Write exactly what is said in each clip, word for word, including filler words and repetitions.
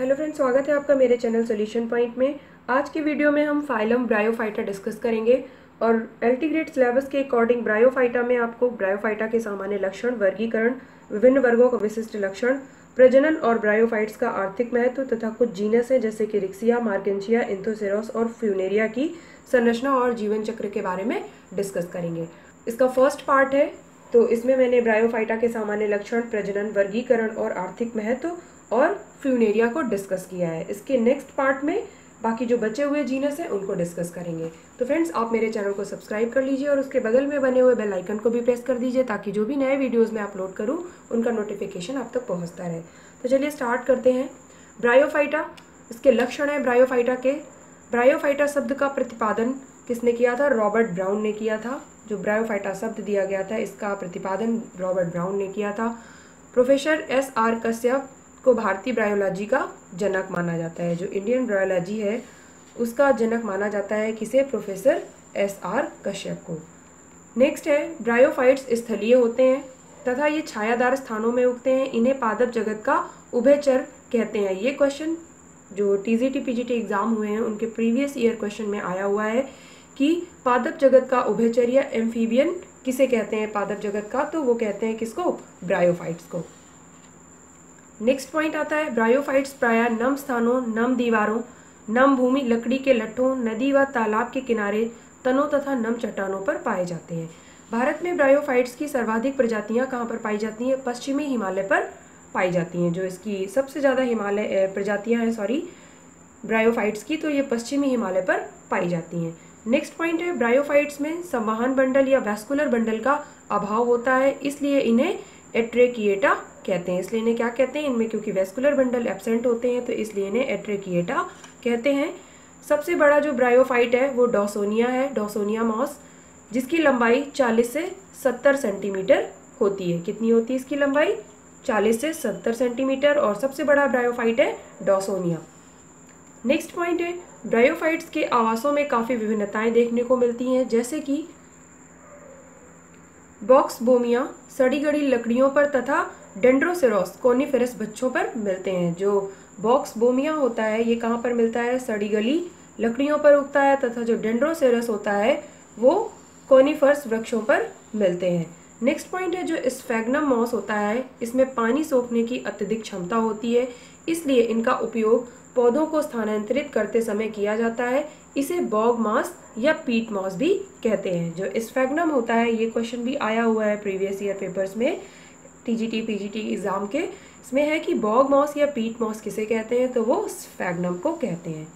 Hello friends, स्वागत है आपका मेरे चैनल सॉल्यूशन पॉइंट में। आज की वीडियो में हम फाइलम ब्रायोफाइटा डिस्कस करेंगे और एलटी ग्रेड सिलेबस के अकॉर्डिंग ब्रायोफाइटा में आपको ब्रायोफाइटा के सामान्य लक्षण, वर्गीकरण, विभिन्न वर्गों का विशिष्ट लक्षण, प्रजनन और ब्रायोफाइट्स का आर्थिक महत्व तथा कुछ जीनस है जैसे कि रिक्सिया, मार्गेंशिया, एंथोसेरोस और फ्यूनेरिया की संरचना और जीवन चक्र के बारे में डिस्कस करेंगे। इसका फर्स्ट पार्ट है, तो इसमें मैंने ब्रायोफाइटा के सामान्य लक्षण, प्रजनन, वर्गीकरण और आर्थिक महत्व और फ्यूनेरिया को डिस्कस किया है। इसके नेक्स्ट पार्ट में बाकी जो बचे हुए जीनस हैं उनको डिस्कस करेंगे। तो फ्रेंड्स, आप मेरे चैनल को सब्सक्राइब कर लीजिए और उसके बगल में बने हुए बेल आइकन को भी प्रेस कर दीजिए ताकि जो भी नए वीडियोस मैं अपलोड करूं उनका नोटिफिकेशन आप तक पहुंचता रहे। तो चलिए स्टार्ट करते हैं। ब्रायोफाइटा, इसके लक्षण है ब्रायोफाइटा के। ब्रायोफाइटा शब्द का प्रतिपादन किसने किया था? रॉबर्ट ब्राउन ने किया था। जो ब्रायोफाइटा शब्द दिया गया था इसका प्रतिपादन रॉबर्ट ब्राउन ने किया था। प्रोफेसर एस आर कश्यप को भारतीय ब्रायोलॉजी का जनक माना जाता है। जो इंडियन ब्रायोलॉजी है उसका जनक माना जाता है किसे? प्रोफेसर एस आर कश्यप को। नेक्स्ट है, ब्रायोफाइट्स स्थलीय होते हैं तथा ये छायादार स्थानों में उगते हैं। इन्हें पादप जगत का उभयचर कहते हैं। ये क्वेश्चन जो टीजीटी पीजीटी एग्जाम हुए हैं उनके प्रीवियस ईयर क्वेश्चन में आया हुआ है कि पादप जगत का उभयचर या एम्फीबियन किसे कहते हैं पादप जगत का? तो वो कहते हैं किसको? ब्रायोफाइट्स को। नेक्स्ट पॉइंट आता है, ब्रायोफाइट्स प्रायः नम स्थानों, नम दीवारों, नम भूमि, लकड़ी के लट्ठों, नदी व तालाब के किनारे, तनों तथा नम चट्टानों पर पाए जाते हैं। भारत में ब्रायोफाइट्स की सर्वाधिक प्रजातियां कहाँ पर पाई जाती हैं? पश्चिमी हिमालय पर पाई जाती हैं। जो इसकी सबसे ज़्यादा हिमालय प्रजातियां हैं सॉरी ब्रायोफाइट्स की, तो ये पश्चिमी हिमालय पर पाई जाती हैं। नेक्स्ट पॉइंट है, ब्रायोफाइट्स में संवहन बंडल या वैस्कुलर बंडल का अभाव होता है, इसलिए इन्हें एट्रेकिएटा कहते हैं। इसलिए इन्हें क्या कहते हैं? इनमें क्योंकि वैस्कुलर बंडल एब्सेंट होते हैं तो इसलिए इन्हें एट्रेकिएटा कहते हैं। सबसे बड़ा जो ब्रायोफाइट है वो डॉसोनिया है, डॉसोनिया मॉस, जिसकी लंबाई चालीस से सत्तर सेंटीमीटर होती है। कितनी होती है इसकी लंबाई? चालीस से सत्तर सेंटीमीटर। और सबसे बड़ा ब्रायोफाइट है डॉसोनिया। नेक्स्ट पॉइंट है, ब्रायोफाइट्स के आवासों में काफ़ी विभिन्नताएं देखने को मिलती हैं, जैसे कि बॉक्सबोमिया सड़ी गड़ी लकड़ियों पर तथा डेंड्रोसेरोस कोनिफेरस वृक्षों पर मिलते हैं। जो बॉक्सबोमिया होता है ये कहाँ पर मिलता है? सड़ी गली लकड़ियों पर उगता है तथा जो डेंड्रोसेरस होता है वो कोनिफेरस वृक्षों पर मिलते हैं। नेक्स्ट पॉइंट है, जो स्फैग्नम मॉस होता है इसमें पानी सोखने की अत्यधिक क्षमता होती है, इसलिए इनका उपयोग पौधों को स्थानांतरित करते समय किया जाता है। इसे बॉग मॉस या पीट मॉस भी कहते हैं। जो स्फैग्नम होता है ये क्वेश्चन भी आया हुआ है प्रीवियस ईयर पेपर्स में टीजीटी पीजीटी एग्जाम के। इसमें है कि बॉग मॉस या पीट मॉस किसे कहते हैं? तो वो स्फैग्नम को कहते हैं।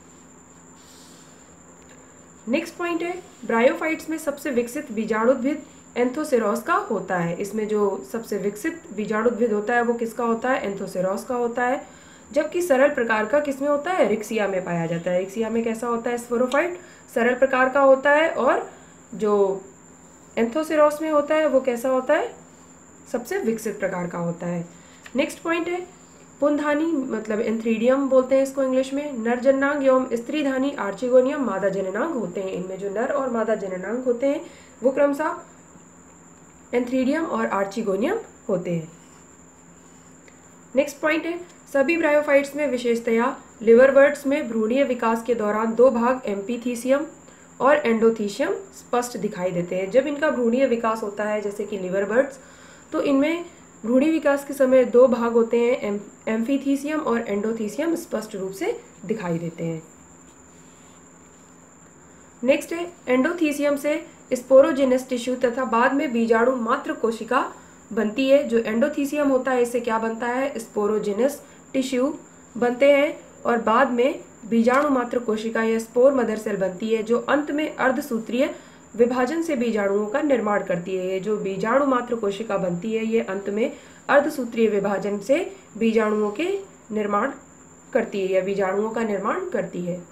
नेक्स्ट पॉइंट है, ब्रायोफाइट्स में सबसे विकसित बीजाणुद्भिद एंथोसेरोस का होता है। इसमें जो सबसे विकसित बीजाणुद्भिद होता है वो किसका होता है? एंथोसेरोस का होता है। जबकि सरल प्रकार का किसमें होता है? रिक्सिया में पाया जाता है। रिक्सिया में कैसा होता है? स्पोरोफाइट सरल प्रकार का होता है। और जो एंथोसेरोस में होता है वो कैसा होता है? सबसे विकसित प्रकार का होता है। नेक्स्ट पॉइंट है, पुंधानी मतलब एंथ्रीडियम बोलते हैं इसको इंग्लिश में। नर जननांग एवं स्त्रीधानी आर्चिगोनियम मादा जननांग होते हैं। इनमें जो नर और मादा जननांग होते हैं वो क्रमशः एंथ्रीडियम और आर्चिगोनियम होते हैं। नेक्स्ट पॉइंट है, सभी ब्रायोफाइट्स में विशेषतया लिवरवर्ट्स में भ्रूणीय विकास के दौरान दो भाग एम्पीथीसियम और एंडोथीसियम स्पष्ट दिखाई देते हैं। जब इनका भ्रूणीय विकास होता है जैसे कि लिवरवर्ट्स, तो इनमें भ्रूणी विकास के समय दो भाग होते हैं, एम्फीथीसियम और एंडोथीसियम स्पष्ट रूप से दिखाई देते हैं। नेक्स्ट है, एंडोथीसियम से स्पोरोजेनस टिश्यू तथा बाद में बीजाणु मात्र कोशिका बनती है। जो एंडोथीसियम होता है इससे क्या बनता है? स्पोरोजेनस टिश्यू बनते हैं और बाद में बीजाणु मात्र कोशिका या स्पोर मदर सेल बनती है, जो अंत में अर्धसूत्रीय विभाजन से बीजाणुओं का निर्माण करती है। ये जो बीजाणु मात्र कोशिका बनती है ये अंत में अर्धसूत्रीय विभाजन से बीजाणुओं के निर्माण करती है या बीजाणुओं का निर्माण करती है।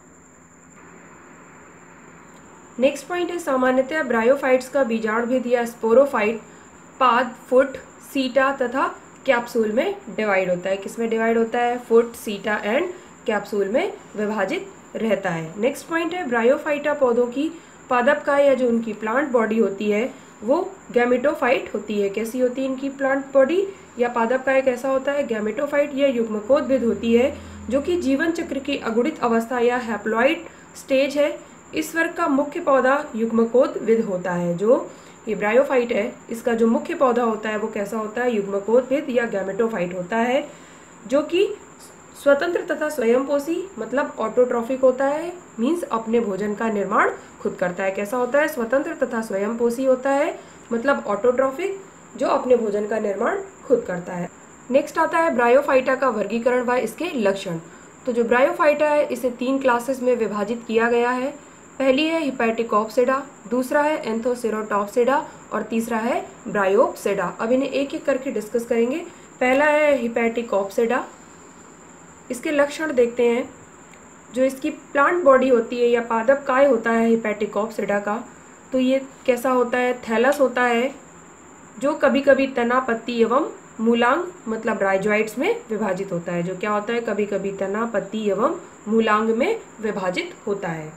नेक्स्ट पॉइंट है, सामान्यतः ब्रायोफाइट्स का बीजाणुभेद या स्पोरोफाइट पाद, फुट, सीटा तथा कैप्सूल में डिवाइड होता है। किसमें डिवाइड होता है? फुट, सीटा एंड कैप्सूल में विभाजित रहता है। नेक्स्ट पॉइंट है, ब्रायोफाइटा पौधों की पादपकाय या जो उनकी प्लांट बॉडी होती है वो गैमेटोफाइट होती है। कैसी होती है इनकी प्लांट बॉडी या पादपकाय कैसा होता है? गैमेटोफाइट या युग्मकोद्भिद होती है। जो कि जीवन चक्र की अगुणित अवस्था या हैप्लॉइड स्टेज है। इस वर्ग का मुख्य पौधा युग्मकोद्भिद होता है। जो ये ब्रायोफाइट है, इसका जो मुख्य पौधा होता है वो कैसा होता है? युग्मकोद्भिद या गैमेटोफाइट होता है, जो कि स्वतंत्र तथा स्वयंपोषी मतलब ऑटोट्रॉफिक होता है, मीन्स अपने भोजन का निर्माण खुद करता है। कैसा होता है? स्वतंत्र तथा स्वयंपोषी होता है मतलब ऑटोट्रॉफिक, जो अपने भोजन का निर्माण खुद करता है। नेक्स्ट आता है ब्रायोफाइटा का वर्गीकरण व इसके लक्षण। तो जो ब्रायोफाइटा है इसे तीन क्लासेस में विभाजित किया गया है। पहली है हिपैटिकोप्सिडा, दूसरा है एंथोसेरोटॉप्सिडा और तीसरा है ब्रायोप्सिडा। अब इन्हें एक एक करके डिस्कस करेंगे। पहला है हिपैटिकोप्सिडा। इसके लक्षण देखते हैं। जो इसकी प्लांट बॉडी होती है या पादप काय होता है हिपैटिकोप्सिडा का, तो ये कैसा होता है? थैलस होता है, जो कभी कभी तना, पत्ती एवं मूलांग मतलब राइजोइड्स में विभाजित होता है। जो क्या होता है? कभी कभी तना, पत्ती एवं मूलांग में विभाजित होता है।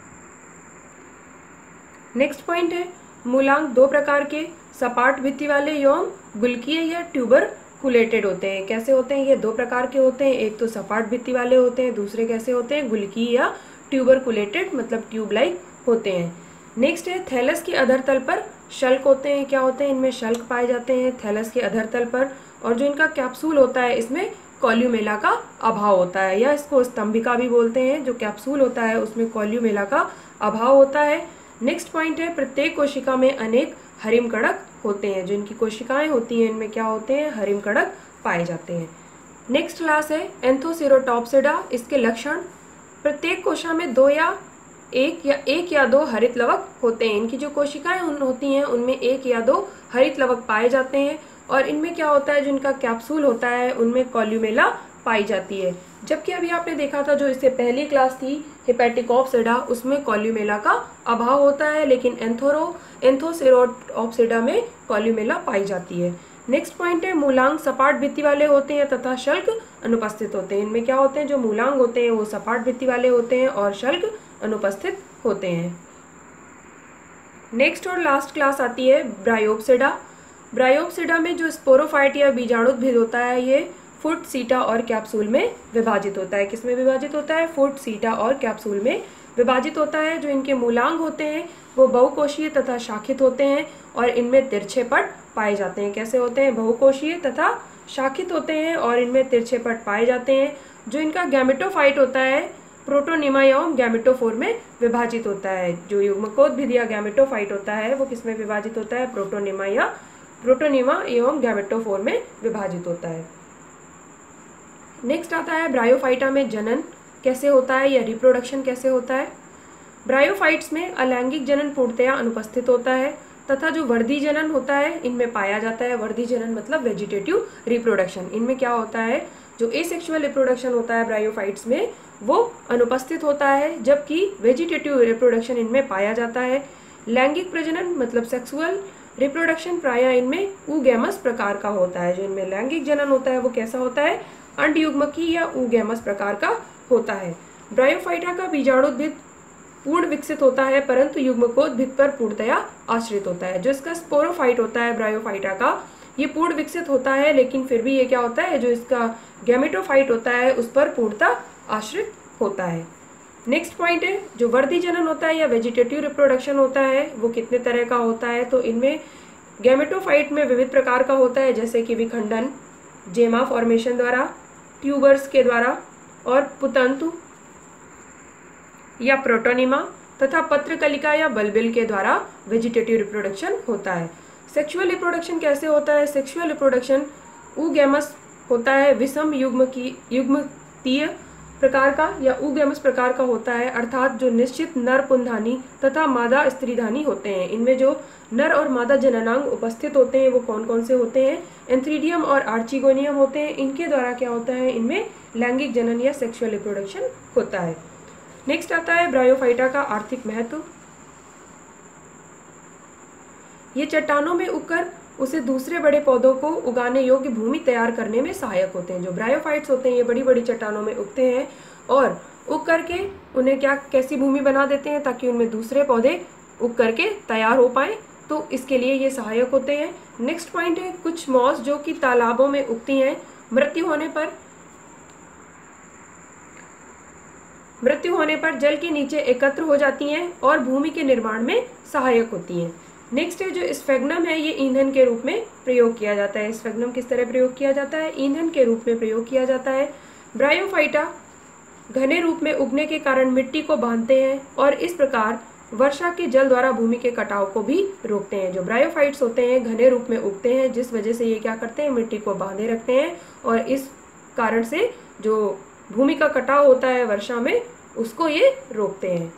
नेक्स्ट पॉइंट है मूलांग दो प्रकार के सपाट भित्ति वाले एवं गुल्कीय या ट्यूबरकुलेटेड होते हैं। कैसे होते हैं? ये दो प्रकार के होते हैं। एक तो सपाट भित्ति वाले होते हैं, दूसरे कैसे होते हैं? गुल्कीय या ट्यूबरकुलेटेड मतलब ट्यूब लाइक होते हैं। नेक्स्ट है थैलस के अधर तल पर शल्क होते हैं। क्या होते हैं? इनमें शल्क पाए जाते हैं थैलस के अधर तल पर। और जो इनका कैप्सूल होता है इसमें कॉल्यूमेला का अभाव होता है, या इसको स्तंभिका भी बोलते हैं। जो कैप्सूल होता है उसमें कॉल्यूमेला का अभाव होता है। नेक्स्ट पॉइंट है प्रत्येक कोशिका में अनेक हरिम कणक होते हैं। जो इनकी कोशिकाएं होती हैं इनमें क्या होते हैं? हरिम कणक पाए जाते हैं। नेक्स्ट क्लास है एंथोसेरोटॉप्सिडा। इसके लक्षण, प्रत्येक कोशिका में दो या एक या एक या दो हरित लवक होते हैं। इनकी जो कोशिकाएं होती हैं उनमें एक या दो हरित लवक पाए जाते हैं। और इनमें क्या होता है? जो इनका कैप्सूल होता है उनमें कॉल्यूमेला पाई जाती है। जबकि अभी आपने देखा था जो इससे पहली क्लास थी हिपैटिकोप्सिडा, उसमें कॉल्यूमेला का अभाव होता है, लेकिन एंथोरो एंथोसेरोटॉप्सिडा में कॉल्यूमेला पाई जाती है। नेक्स्ट पॉइंट है मूलांग सपाट भित्ति वाले होते हैं तथा शल्क अनुपस्थित होते हैं। इनमें क्या होते हैं? जो मूलांग होते हैं वो सपाट भित्ति वाले होते हैं और शल्क अनुपस्थित होते हैं। नेक्स्ट और लास्ट क्लास आती है ब्रायोप्सिडा। ब्रायोप्सिडा में जो स्पोरोफाइट या बीजाणुद्भिद होता है ये फुट, सीटा और कैप्सूल में विभाजित होता है। किसमें विभाजित होता है? फुट, सीटा और कैप्सूल में विभाजित होता है। जो इनके मूलांग होते हैं वो बहुकोशीय तथा शाखित होते हैं और इनमें तिरछे पट पाए जाते हैं। कैसे होते हैं? बहुकोशीय तथा शाखित होते हैं और इनमें तिरछे पट पाए जाते हैं। जो इनका गैमेटोफाइट होता है प्रोटोनिमा एवं गैमेटोफोर में विभाजित होता है। जो युग्मकोद्भिद या गैमेटोफाइट होता है वो किसमें विभाजित होता है? प्रोटोनिमा या प्रोटोनिमा एवं गैमेटोफोर में विभाजित होता है। नेक्स्ट आता है ब्रायोफाइटा में जनन कैसे होता है या रिप्रोडक्शन कैसे होता है। ब्रायोफाइट्स में अलैंगिक जनन पूर्णतया अनुपस्थित होता है तथा जो वर्धी जनन होता है इनमें पाया जाता है। वर्धी जनन मतलब वेजिटेटिव रिप्रोडक्शन। इनमें क्या होता है? जो एसेक्सुअल रिप्रोडक्शन होता है ब्रायोफाइट्स में वो अनुपस्थित होता है, जबकि वेजिटेटिव रिप्रोडक्शन इनमें पाया जाता है। लैंगिक प्रजनन मतलब सेक्सुअल रिप्रोडक्शन प्रायः इनमें ऊगैमस प्रकार का होता है। जो इनमें लैंगिक जनन होता है वो कैसा होता है? अंडयुग्मकी या ऊगैमस प्रकार का होता है। ब्रायोफाइटा का बीजाणुद्भिद पूर्ण विकसित होता है परंतु युग्मकोद्भिद पर पूर्णतया आश्रित होता है। जो इसका स्पोरोफाइट होता है ब्रायोफाइटा का ये पूर्ण विकसित होता है, लेकिन फिर भी ये क्या होता है? जो इसका गैमेटोफाइट होता है उस पर पूर्णतः आश्रित होता है। नेक्स्ट पॉइंट है जो वर्धी जनन होता है या वेजिटेटिव रिप्रोडक्शन होता है वो कितने तरह का होता है? तो इनमें गैमेटोफाइट में विविध प्रकार का होता है, जैसे कि विखंडन जेमा फॉर्मेशन द्वारा, ट्यूबर्स के द्वारा और पुतंतु या प्रोटोनिमा तथा पत्रकलिका या बल्बिल के द्वारा वेजिटेटिव रिप्रोडक्शन होता है। सेक्सुअल रिप्रोडक्शन कैसे होता है? सेक्सुअल रिप्रोडक्शन ऊगैमस होता है, विषम युग्म की युग्मतीय प्रकार का या ऊगैमस प्रकार का होता है, अर्थात जो निश्चित नर पुंधानी तथा मादा स्त्रीधानी होते हैं। इनमें जो नर और मादा जननांग उपस्थित होते हैं वो कौन कौन से होते हैं? एंथ्रीडियम और आर्चिगोनियम होते हैं। इनके द्वारा क्या होता है? इनमें लैंगिक जनन या सेक्सुअल रिप्रोडक्शन होता है। नेक्स्ट आता है ब्रायोफाइटा का आर्थिक महत्व। ये चट्टानों में उगकर उसे दूसरे बड़े पौधों को उगाने योग्य भूमि तैयार करने में सहायक होते हैं। जो ब्रायोफाइट्स होते हैं ये बड़ी बड़ी चट्टानों में उगते हैं और उग करके उन्हें क्या कैसी भूमि बना देते हैं ताकि उनमें दूसरे पौधे उग करके तैयार हो पाए, तो इसके लिए ये सहायक होते हैं। नेक्स्ट पॉइंट है कुछ मॉस जो कि तालाबों में उगती हैं, मृत्यु होने पर मृत्यु होने पर जल के नीचे एकत्र हो जाती हैं और भूमि के निर्माण में सहायक होती हैं। नेक्स्ट है जो स्फेग्नम है, ये ईंधन के रूप में प्रयोग किया जाता है। स्फेग्नम किस तरह प्रयोग किया जाता है? ईंधन के रूप में प्रयोग किया जाता है। ब्रायोफाइटा घने रूप में उगने के कारण मिट्टी को बांधते हैं और इस प्रकार वर्षा के जल द्वारा भूमि के कटाव को भी रोकते हैं। जो ब्रायोफाइट्स होते हैं घने रूप में उगते हैं, जिस वजह से ये क्या करते हैं, मिट्टी को बांधे रखते हैं और इस कारण से जो भूमि का कटाव होता है वर्षा में, उसको ये रोकते हैं।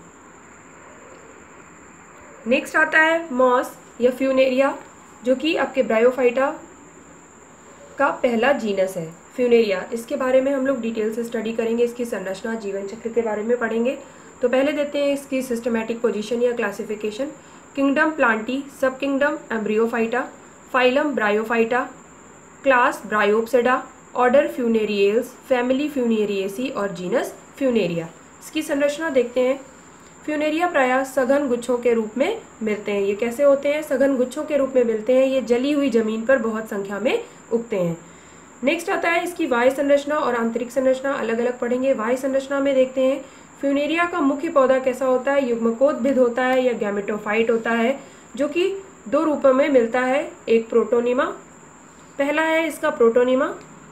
नेक्स्ट आता है मॉस या फ्यूनेरिया, जो कि आपके ब्रायोफाइटा का पहला जीनस है। फ्यूनेरिया, इसके बारे में हम लोग डिटेल से स्टडी करेंगे, इसकी संरचना, जीवन चक्र के बारे में पढ़ेंगे। तो पहले देते हैं इसकी सिस्टमैटिक पोजीशन या classification. Kingdom plantae, sub kingdom embryophyta, phylum bryophyta, class bryopsida, order funariales, family funariaceae और जीनस फ्यूनेरिया। इसकी संरचना देखते हैं। फ्यूनेरिया प्रायः सघन गुच्छों के रूप में मिलते हैं। ये कैसे होते हैं? सघन गुच्छों के रूप में मिलते हैं। ये जली हुई जमीन पर बहुत संख्या में उगते हैं। नेक्स्ट आता है इसकी वाह्य संरचना और आंतरिक संरचना, अलग अलग पढ़ेंगे। वाह्य संरचना में देखते हैं फ्यूनेरिया का मुख्य पौधा कैसा होता है? युग्मकोद्भिद होता है या गैमेटोफाइट होता है, जो कि दो रूपों में मिलता है। एक प्रोटोनिमा, पहला है इसका प्रोटोनिमा,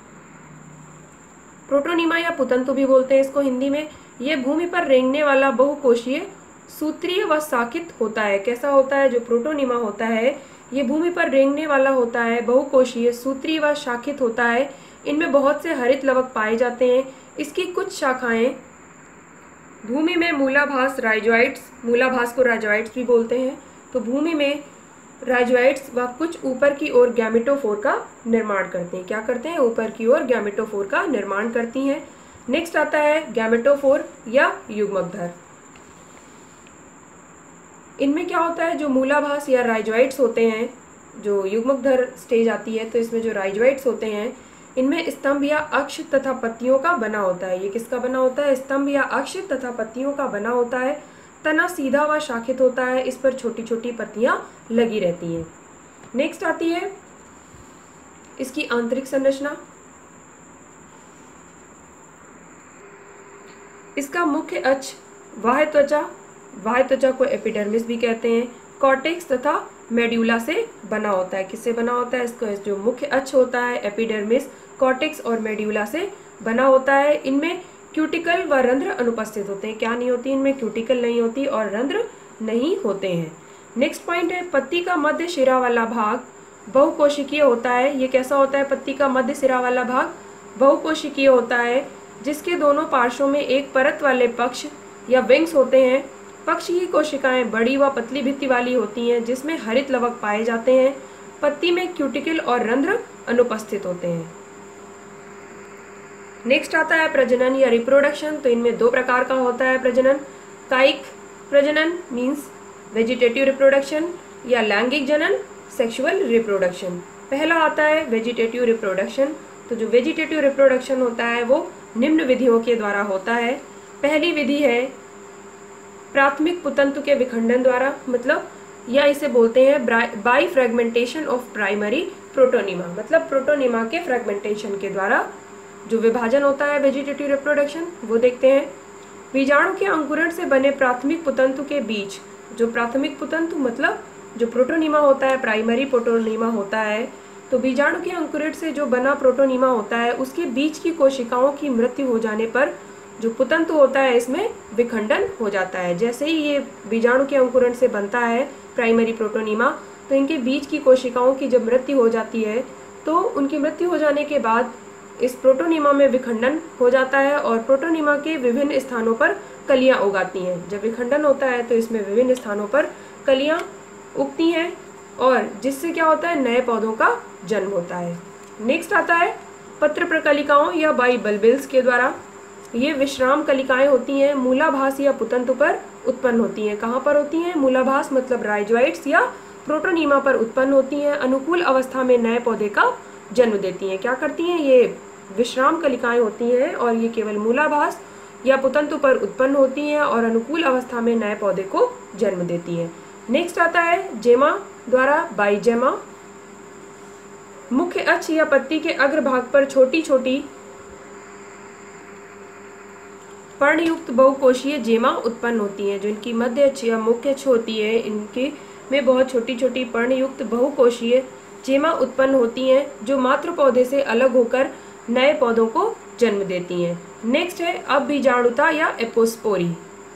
प्रोटोनिमा या पुतंतु भी बोलते हैं इसको हिंदी में। यह भूमि पर रेंगने वाला बहुकोशीय सूत्रीय व शाखित होता है। कैसा होता है? जो प्रोटोनिमा होता है ये भूमि पर रेंगने वाला होता है, बहुकोशीय, सूत्रीय व शाखित होता है। इनमें बहुत से हरित लवक पाए जाते हैं। इसकी कुछ शाखाएं भूमि में मूलाभास राइजोइट्स, मूलाभास को राइजोइट्स भी बोलते हैं, तो भूमि में राइजोइट्स व कुछ ऊपर की ओर गैमेटोफोर का निर्माण करते हैं। क्या करते हैं? ऊपर की ओर गैमेटोफोर का निर्माण करती हैं। नेक्स्ट आता है गैमेटोफोर या युग्मकधर। इनमें क्या होता है? जो मूलाभास या राइजोइट्स होते हैं, जो युग्मकधर स्टेज आती है, तो इसमें जो राइजोइट्स होते हैं इनमें स्तंभ या अक्ष तथा पत्तियों का बना होता है। ये किसका बना होता है? स्तंभ या अक्ष तथा पत्तियों का बना होता है। तना सीधा व शाखित होता है, इस पर छोटी छोटी पत्तियां लगी रहती हैं। नेक्स्ट आती है इसकी आंतरिक संरचना। इसका मुख्य अक्ष बाह्य त्वचा, बाह्य त्वचा को एपिडर्मिस भी कहते हैं, कॉर्टेक्स तथा मेड्यूला से बना होता है। किससे बना होता है? इसका जो मुख्य अक्ष होता है एपिडर्मिस, कॉर्टेक्स और मेड्यूला से बना होता है। इनमें क्यूटिकल व रंध्र अनुपस्थित होते हैं। क्या नहीं होती? इनमें क्यूटिकल नहीं होती और रंध्र नहीं होते हैं। नेक्स्ट पॉइंट है पत्ती का मध्य शिरा वाला भाग बहुकोशिकीय होता है। ये कैसा होता है? पत्ती का मध्य सिरा वाला भाग बहुकोशिकीय होता है, जिसके दोनों पार्श्वों में एक परत वाले पक्ष या विंग्स होते हैं। पक्ष की कोशिकाएं बड़ी व पतली भित्ति वाली होती हैं, जिसमें हरित लवक पाए जाते हैं। पत्ती में क्यूटिकल और रंध्र अनुपस्थित होते हैं। नेक्स्ट आता है प्रजनन या रिप्रोडक्शन। तो इनमें दो प्रकार का होता है प्रजनन। कायिक प्रजनन मीन्स वेजिटेटिव रिप्रोडक्शन या लैंगिक जनन सेक्सुअल रिप्रोडक्शन। पहला आता है वेजिटेटिव रिप्रोडक्शन। तो जो वेजिटेटिव रिप्रोडक्शन होता है वो निम्न विधियों के द्वारा होता है। पहली विधि है प्राथमिक पुतंतु के विखंडन द्वारा, मतलब या इसे बोलते हैं by fragmentation of primary protonema, मतलब प्रोटोनिमा के फ्रेगमेंटेशन के द्वारा जो विभाजन होता है वेजिटेटिव रिप्रोडक्शन वो देखते हैं। बीजाणु के अंकुरण से बने प्राथमिक पुतंतु के बीच, जो प्राथमिक पुतंतु मतलब जो प्रोटोनिमा होता है, प्राइमरी प्रोटोनिमा होता है, तो बीजाणु के अंकुरण से जो बना प्रोटोनिमा होता है उसके बीच की कोशिकाओं की मृत्यु हो जाने पर जो पुतंतु होता है इसमें विखंडन हो जाता है। जैसे ही ये बीजाणु के अंकुरण से बनता है प्राइमरी प्रोटोनिमा, तो इनके बीच की कोशिकाओं की जब मृत्यु हो जाती है तो उनकी मृत्यु हो जाने के बाद इस प्रोटोनिमा में विखंडन हो जाता है और प्रोटोनिमा के विभिन्न स्थानों पर कलियां उगाती हैं। जब विखंडन होता है तो इसमें विभिन्न स्थानों पर कलियां उगती हैं और जिससे क्या होता है? नए पौधों का जन्म होता है। नेक्स्ट आता है पत्र प्रकलिकाओं या बाइबल्बिल्स के द्वारा। ये विश्राम कलिकाएं होती हैं, मूलाभास या पुतंतु पर उत्पन्न होती हैं। कहाँ पर होती हैं? मूलाभास मतलब राइजोइट्स या प्रोटोनिमा पर उत्पन्न होती हैं। अनुकूल अवस्था में नए पौधे का जन्म देती हैं। क्या करती हैं? ये विश्राम कलिकाएं होती हैं और ये केवल मूलाभास या पुतंतु पर उत्पन्न होती हैं और अनुकूल अवस्था में नए पौधे को जन्म देती हैं। नेक्स्ट आता है जेमा द्वारा बाइजेमा। मुख्य अक्ष या पत्ती के अग्रभाग पर छोटी छोटी पर्णयुक्त बहुकोशीय जेमा उत्पन्न होती हैं। जो इनकी मध्य अक्ष या मुख्य अक्ष होती है, इनके में बहुत छोटी छोटी पर्णयुक्त बहुकोशीय जेमा उत्पन्न होती हैं, जो मातृ पौधे से अलग होकर नए पौधों को जन्म देती हैं। नेक्स्ट है अबीजाणुता या एपोस्पोरी।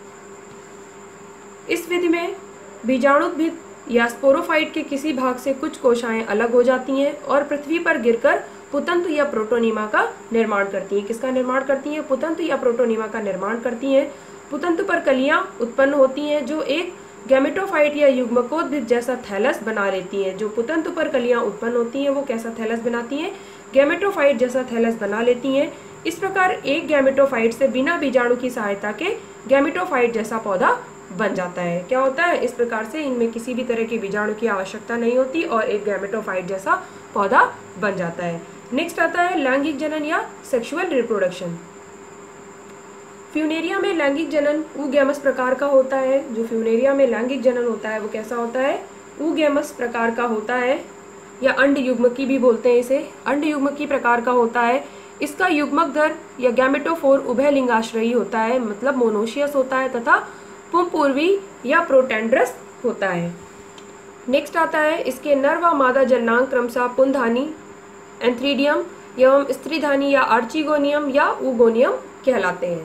इस विधि में बीजाणुद्भिद या स्पोरोफाइट के किसी भाग से कुछ कोशिकाएं अलग हो जाती हैं और पृथ्वी पर गिरकर पुतंतु या प्रोटोनीमा का निर्माण करती हैं। किसका निर्माण करती हैं? पुतंतु या प्रोटोनीमा का निर्माण करती हैं। पुतंतु पर कलियां उत्पन्न होती हैं जो एक गैमेटोफाइट या युग्मकोद्भिद जैसा थैलस बना लेती हैं। जो पुतंतु पर कलियां उत्पन्न होती हैं वो कैसा थैलस बनाती हैं? गैमेटोफाइट जैसा थैलस बना लेती हैं। इस प्रकार एक गैमेटोफाइट से बिना बीजाणु की सहायता के गैमेटोफाइट जैसा पौधा बन जाता है। क्या होता है? इस प्रकार से इनमें किसी भी तरह के बीजाणु की आवश्यकता नहीं होती और एक गैमेटोफाइट जैसा पौधा बन जाता है। नेक्स्ट आता है लैंगिक जनन या सेक्सुअल रिप्रोडक्शन। फ्यूनेरिया में लैंगिक जनन ऊगैमस प्रकार का होता है। जो फ्यूनेरिया में लैंगिक जनन होता है वो कैसा होता है? ऊगैमस प्रकार का होता है, या अंड युग्मकी भी बोलते हैं इसे। अंड युग्मकी प्रकार का होता है। इसका युग्मक दर या गैमेटोफोर उभय लिंगाश्रयी होता है, मतलब मोनोशियस होता है, तथा पुंपूर्वी या प्रोटेंड्रस होता है। नेक्स्ट आता है इसके नर व मादा जननांग क्रमशः पुंधानी, एंथ्रीडियम एवं स्त्रीधानी या आर्चिगोनियम या ऊगोनियम कहलाते हैं।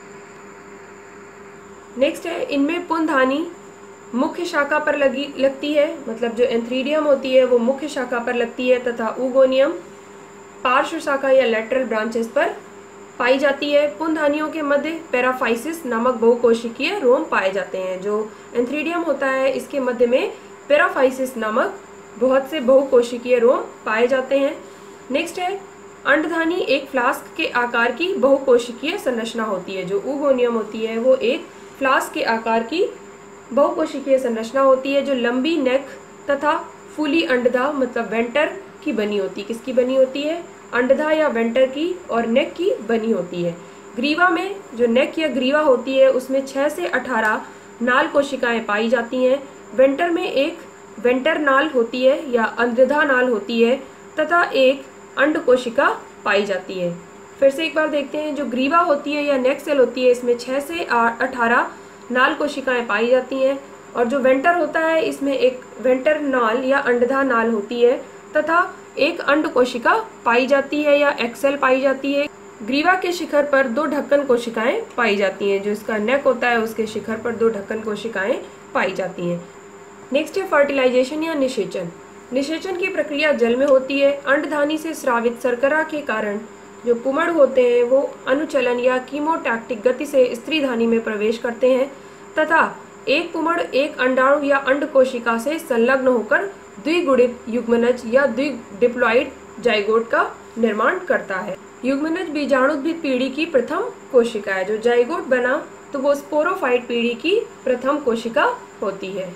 नेक्स्ट है इनमें पुंधानी मुख्य शाखा पर लगी लगती है, मतलब जो एंथ्रीडियम होती है वो मुख्य शाखा पर लगती है, तथा ऊगोनियम पार्श्व शाखा या लेटरल ब्रांचेस पर पाई जाती है। पुंधानियों के मध्य पैराफाइसिस नामक बहुकोशिकीय रोम पाए जाते हैं। जो एंथ्रीडियम होता है इसके मध्य में पैराफाइसिस नामक बहुत से बहुकोशिकीय रोम पाए जाते हैं। नेक्स्ट है अंडधानी एक फ्लास्क के आकार की बहुकोशिकीय संरचना होती है। जो ऊगोनियम होती है वो एक फ्लास्क के आकार की बहुकोशिकीय संरचना होती है, जो लंबी नेक तथा फूली अंडधा मतलब वेंटर की बनी होती है। किसकी बनी होती है? अंडधा या वेंटर की और नेक की बनी होती है। ग्रीवा में जो नेक या ग्रीवा होती है उसमें छह से अठारह नाल कोशिकाएं पाई जाती हैं। वेंटर में एक वेंटर नाल होती है या अंडधा नाल होती है, तथा एक अंड कोशिका पाई जाती है। फिर से एक बार देखते हैं। जो ग्रीवा होती है या नेक सेल होती है इसमें छह से अठारह नाल कोशिकाएं पाई जाती हैं, और जो वेंटर होता है इसमें एक वेंटर नाल या अंडधा नाल होती है, तथा एक अंड कोशिका पाई जाती है या एक्सेल पाई जाती है। ग्रीवा के शिखर पर दो ढक्कन कोशिकाएं पाई जाती हैं। जो इसका नेक होता है उसके शिखर पर दो ढक्कन कोशिकाएं पाई जाती हैं। नेक्स्ट है फर्टिलाइजेशन या निषेचन। निषेचन की प्रक्रिया जल में होती है। अंडधानी से स्रावित शर्करा के कारण जो पुमड़ होते हैं वो अनुचलन या कीमोटैक्टिक गति से स्त्रीधानी में प्रवेश करते हैं, तथा एक पुमड़ एक अंडाणु या अंड कोशिका से संलग्न होकर द्विगुणित युग्मनज या द्विडिप्लॉइड जाइगोट का निर्माण करता है। युग्मनज बीजाणुद्भिद पीढ़ी की प्रथम कोशिका है। जो जाइगोट बना तो वो स्पोरोफाइट पीढ़ी की प्रथम कोशिका होती है।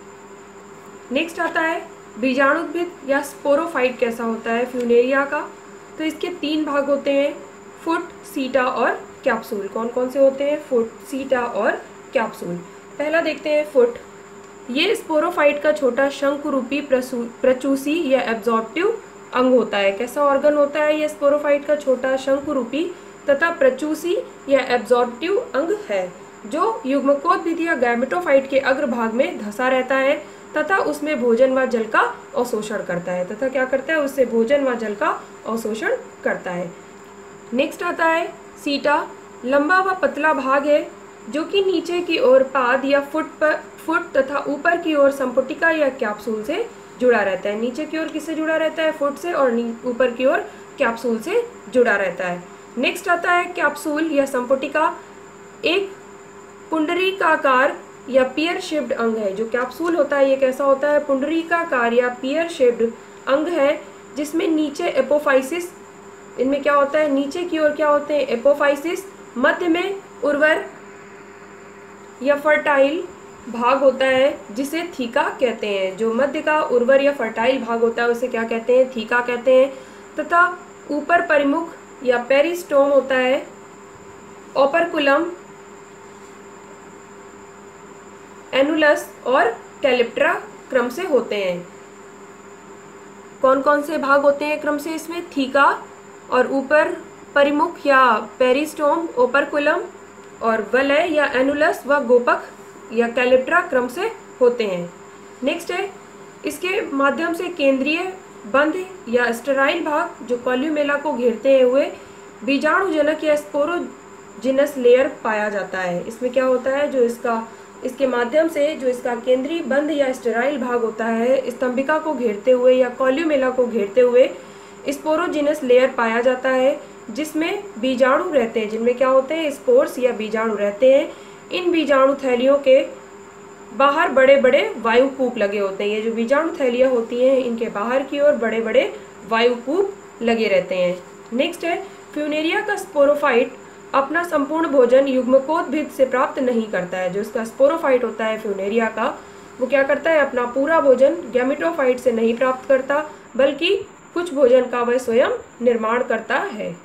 नेक्स्ट आता है बीजाणुद्भिद या स्पोरोफाइट कैसा होता है फ्यूनेरिया का। तो इसके तीन भाग होते हैं, फुट, सीटा और कैप्सूल। कौन कौन से होते हैं? फुट, सीटा और कैप्सूल। पहला देखते हैं फुट। ये स्पोरोफाइट का छोटा शंकु रूपी प्रचूसी या एब्जॉर्प्टिव अंग होता है। कैसा ऑर्गन होता है? ये स्पोरोफाइट का छोटा शंकु रूपी तथा प्रचूसी या एब्जॉर्प्टिव अंग है, जो युग्मकोद्भिद या गैमेटोफाइट के अग्रभाग में धंसा रहता है, तथा उसमें भोजन व जल का अवशोषण करता है। तथा क्या करता है? उससे भोजन व जल का अवशोषण करता है। नेक्स्ट आता है सीटा। लंबा व पतला भाग है जो कि नीचे की ओर पाद या फुट पर फुट तथा ऊपर की ओर संपुटिका या कैप्सूल से जुड़ा रहता है। नीचे की ओर किससे जुड़ा रहता है? फुट से, और ऊपर की ओर कैप्सूल से जुड़ा रहता है। नेक्स्ट आता है कैप्सूल या संपुटिका। एक पुंडरीकाकार या पियर शेप्ड अंग है। जो कैप्सूल होता है ये कैसा होता है? पुंडरीकाकार या पियर शेप्ड अंग है, जिसमें नीचे एपोफाइसिस, इनमें क्या होता है? नीचे की ओर क्या होते हैं? एपोफाइसिस। मध्य में उर्वर या फर्टाइल भाग होता है जिसे थीका कहते हैं। जो मध्य का उर्वर या फर्टाइल भाग होता है उसे क्या कहते हैं? थीका कहते हैं। तथा ऊपर परिमुख या पेरिस्टोम होता है। ओपरकुलम, एनुलस और कैलिप्ट्रा क्रम से होते हैं। कौन कौन से भाग होते हैं क्रम से इसमें? थीका और ऊपर परिमुख या पेरिस्टोम, ओपरकुलम, और वलय या एनुलस व गोपक या कैलिप्ट्रा क्रम से होते हैं। नेक्स्ट है, इसके माध्यम से केंद्रीय बंध या स्टेराइल भाग जो कॉल्यूमेला को घेरते हुए बीजाणुजनक या स्पोरोजिनस लेयर पाया जाता है। इसमें क्या होता है, जो इसका इसके माध्यम से जो इसका केंद्रीय बंध या स्टेराइल भाग होता है स्तंभिका को घेरते हुए या कॉल्यूमेला को घेरते हुए स्पोरोजिनस लेयर पाया जाता है, जिसमें बीजाणु रहते हैं, जिनमें क्या होते हैं, स्पोर्स या बीजाणु रहते हैं। इन बीजाणु थैलियों के बाहर बड़े बड़े वायुकूप लगे होते हैं। ये जो बीजाणु थैलियाँ होती हैं इनके बाहर की ओर बड़े बड़े वायुकूप लगे रहते हैं। नेक्स्ट है, फ्यूनेरिया का स्पोरोफाइट अपना संपूर्ण भोजन युग्मकोद्भिद से प्राप्त नहीं करता है। जो इसका स्पोरोफाइट होता है फ्यूनेरिया का, वो क्या करता है, अपना पूरा भोजन गैमेटोफाइट से नहीं प्राप्त करता, बल्कि कुछ भोजन का वह स्वयं निर्माण करता है।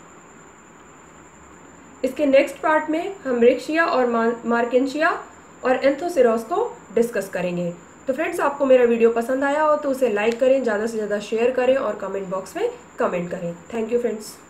इसके नेक्स्ट पार्ट में हम रिक्शिया और मार्केंशिया और एंथोसिरोस को डिस्कस करेंगे। तो फ्रेंड्स, आपको मेरा वीडियो पसंद आया हो तो उसे लाइक करें, ज़्यादा से ज़्यादा शेयर करें और कमेंट बॉक्स में कमेंट करें। Thank you friends.